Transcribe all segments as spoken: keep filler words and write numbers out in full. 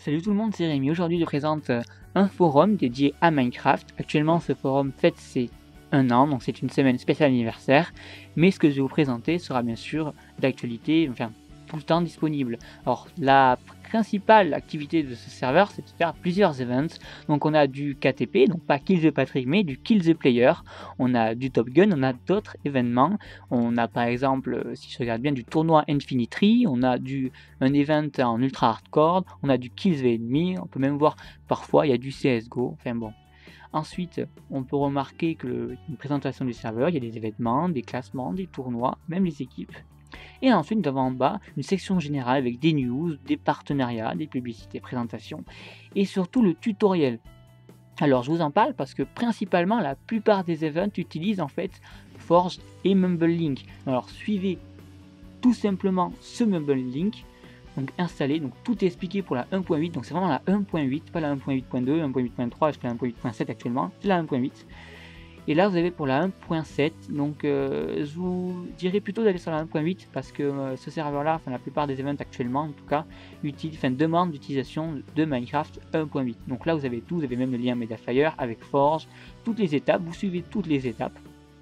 Salut tout le monde, c'est Rémi. Aujourd'hui, je présente euh, un forum dédié à Minecraft. Actuellement, ce forum fête ses un an, donc c'est une semaine spéciale anniversaire. Mais ce que je vais vous présenter sera bien sûr d'actualité, enfin tout le temps disponible. Alors, la principale activité de ce serveur, c'est de faire plusieurs events. Donc, on a du K T P, donc pas Kill the Patrick, mais du Kill the Player. On a du Top Gun, on a d'autres événements. On a par exemple, si je regarde bien, du tournoi Infinity, on a du un event en ultra hardcore, on a du Kill the Enemy, on peut même voir parfois il y a du C S G O, enfin bon. Ensuite, on peut remarquer que le, une présentation du serveur, il y a des événements, des classements, des tournois, même les équipes. Et ensuite, nous avons en bas une section générale avec des news, des partenariats, des publicités, présentations et surtout le tutoriel. Alors je vous en parle parce que principalement la plupart des events utilisent en fait Forge et Mumble Link. Alors suivez tout simplement ce Mumble Link, donc installé, donc tout est expliqué pour la un point huit, donc c'est vraiment la un point huit, pas la un point huit point deux, un point huit point trois, jusqu'à la un point huit point sept actuellement, c'est la un point huit. Et là vous avez pour la un point sept, donc euh, je vous dirais plutôt d'aller sur la un point huit parce que euh, ce serveur là, enfin la plupart des events actuellement en tout cas, utilise, enfin, demande d'utilisation de Minecraft un point huit. Donc là vous avez tout, vous avez même le lien Mediafire avec Forge, toutes les étapes, vous suivez toutes les étapes.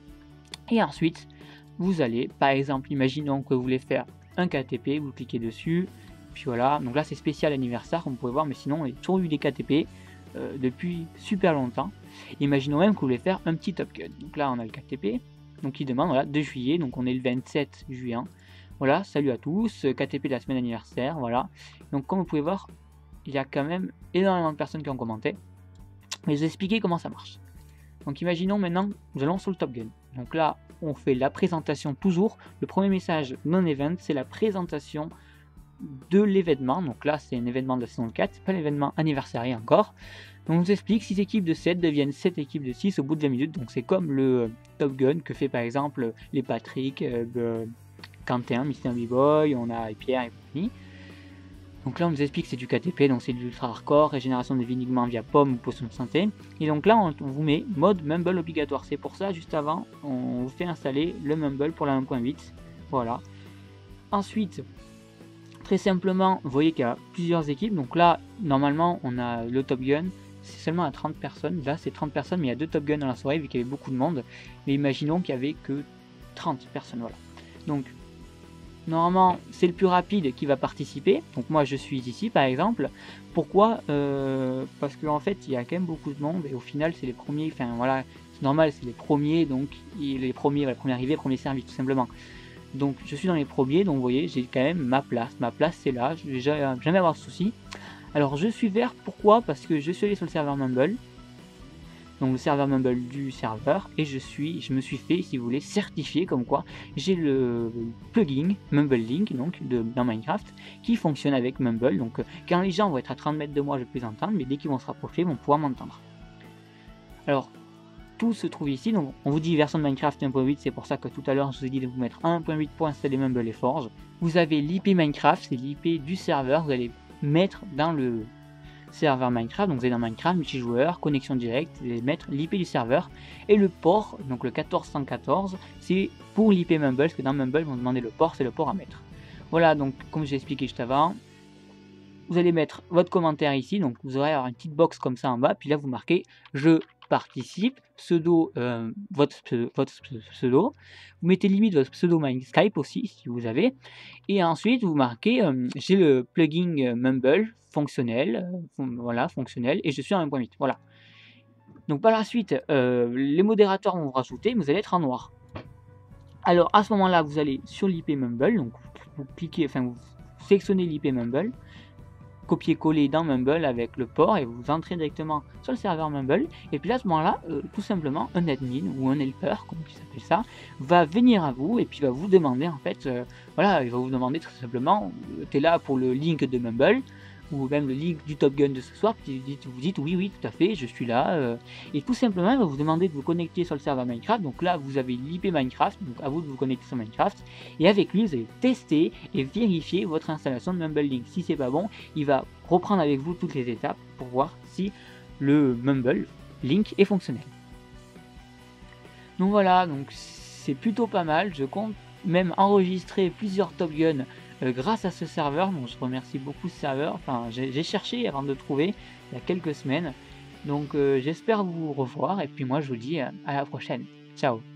Et ensuite, vous allez, par exemple, imaginons que vous voulez faire un K T P, vous cliquez dessus, puis voilà, donc là c'est spécial anniversaire comme vous pouvez voir, mais sinon on a toujours eu des K T P euh, depuis super longtemps. Imaginons même que vous voulez faire un petit Top Gun, donc là on a le K T P, donc il demande, voilà, deux juillet, donc on est le vingt-sept juillet, voilà, salut à tous, K T P de la semaine anniversaire, voilà, donc comme vous pouvez voir, il y a quand même énormément de personnes qui ont commenté, mais je vais expliquer comment ça marche. Donc imaginons maintenant, nous allons sur le Top Gun. Donc là, on fait la présentation toujours. Le premier message non-event, c'est la présentation de l'événement. Donc là, c'est un événement de la saison quatre, c'est pas l'événement anniversaire encore. Donc on nous explique six équipes de sept deviennent sept équipes de six au bout de vingt minutes. Donc c'est comme le Top Gun que fait par exemple les Patrick, euh, Quentin, Mister B-Boy, on a Pierre et compagnie. Donc là on nous explique que c'est du K T P, donc c'est du ultra hardcore, régénération des vinaignements via pomme ou potion de santé. Et donc là on, on vous met mode Mumble obligatoire. C'est pour ça juste avant on vous fait installer le Mumble pour la un point huit. Voilà. Ensuite, très simplement, vous voyez qu'il y a plusieurs équipes. Donc là normalement on a le Top Gun, c'est seulement à trente personnes. Là c'est trente personnes, mais il y a deux Top Gun dans la soirée vu qu'il y avait beaucoup de monde. Mais imaginons qu'il n'y avait que trente personnes. Voilà. Donc normalement, c'est le plus rapide qui va participer. Donc moi, je suis ici, par exemple. Pourquoi euh, Parce qu'en fait, il y a quand même beaucoup de monde. Et au final, c'est les premiers. Enfin, voilà, c'est normal, c'est les premiers. Donc, les premiers, les premiers arrivés, les premiers servis, tout simplement. Donc, je suis dans les premiers. Donc, vous voyez, j'ai quand même ma place. Ma place, c'est là. Je vais jamais avoir de soucis. Alors, je suis vert. Pourquoi? Parce que je suis allé sur le serveur Mumble. Donc le serveur Mumble du serveur, et je suis, je me suis fait, si vous voulez, certifié comme quoi j'ai le plugin Mumble Link donc de, dans Minecraft qui fonctionne avec Mumble. Donc quand les gens vont être à trente mètres de moi, je peux les entendre, mais dès qu'ils vont se rapprocher, ils vont pouvoir m'entendre. Alors tout se trouve ici. Donc on vous dit version de Minecraft un point huit, c'est pour ça que tout à l'heure je vous ai dit de vous mettre un point huit pour installer Mumble et Forge. Vous avez l'I P Minecraft, c'est l'I P du serveur, vous allez mettre dans le serveur Minecraft, donc vous allez dans Minecraft, multijoueur, connexion directe, vous allez mettre l'I P du serveur, et le port, donc le quatorze cent quatorze, c'est pour l'I P Mumble, parce que dans Mumble, vous demandez le port, c'est le port à mettre. Voilà, donc comme j'ai expliqué juste avant, vous allez mettre votre commentaire ici, donc vous aurez avoir une petite box comme ça en bas, puis là vous marquez « Je participe », pseudo, euh, votre, votre pseudo, vous mettez limite votre pseudo Skype aussi, si vous avez, et ensuite vous marquez euh, « J'ai le plugin Mumble fonctionnel, euh, voilà, fonctionnel, et je suis en un point huit », voilà. Donc par la suite, euh, les modérateurs vont vous rajouter, mais vous allez être en noir. Alors à ce moment-là, vous allez sur l'I P Mumble, donc vous cliquez, enfin vous sélectionnez l'I P Mumble, copier-coller dans Mumble avec le port et vous entrez directement sur le serveur Mumble. Et puis là, à ce moment-là, euh, tout simplement, un admin ou un helper, comme il s'appelle ça, va venir à vous et puis va vous demander en fait, euh, voilà, il va vous demander tout simplement, euh, tu es là pour le link de Mumble ou même le link du Top Gun de ce soir, puis vous dites, vous dites oui, oui, tout à fait, je suis là. Euh, et tout simplement, il va vous demander de vous connecter sur le serveur Minecraft. Donc là, vous avez l'I P Minecraft, donc à vous de vous connecter sur Minecraft. Et avec lui, vous allez tester et vérifier votre installation de Mumble Link. Si c'est pas bon, il va reprendre avec vous toutes les étapes pour voir si le Mumble Link est fonctionnel. Donc voilà, donc c'est plutôt pas mal. Je compte même enregistrer plusieurs Top Gun heu, grâce à ce serveur, donc je remercie beaucoup ce serveur. Enfin, j'ai j'ai cherché avant de trouver il y a quelques semaines. Donc, heu, j'espère vous revoir et puis moi je vous dis, heu, à la prochaine. Ciao.